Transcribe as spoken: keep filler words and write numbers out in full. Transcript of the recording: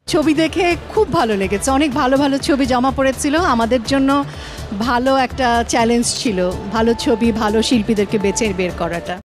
ছবি দেখে খুব ভালো লেগেছে, অনেক ভালো ভালো ছবি জমা পড়েছিল। আমাদের জন্য ভালো একটা চ্যালেঞ্জ ছিল ভালো ছবি ভালো শিল্পীদেরকে বেছে বের করাটা।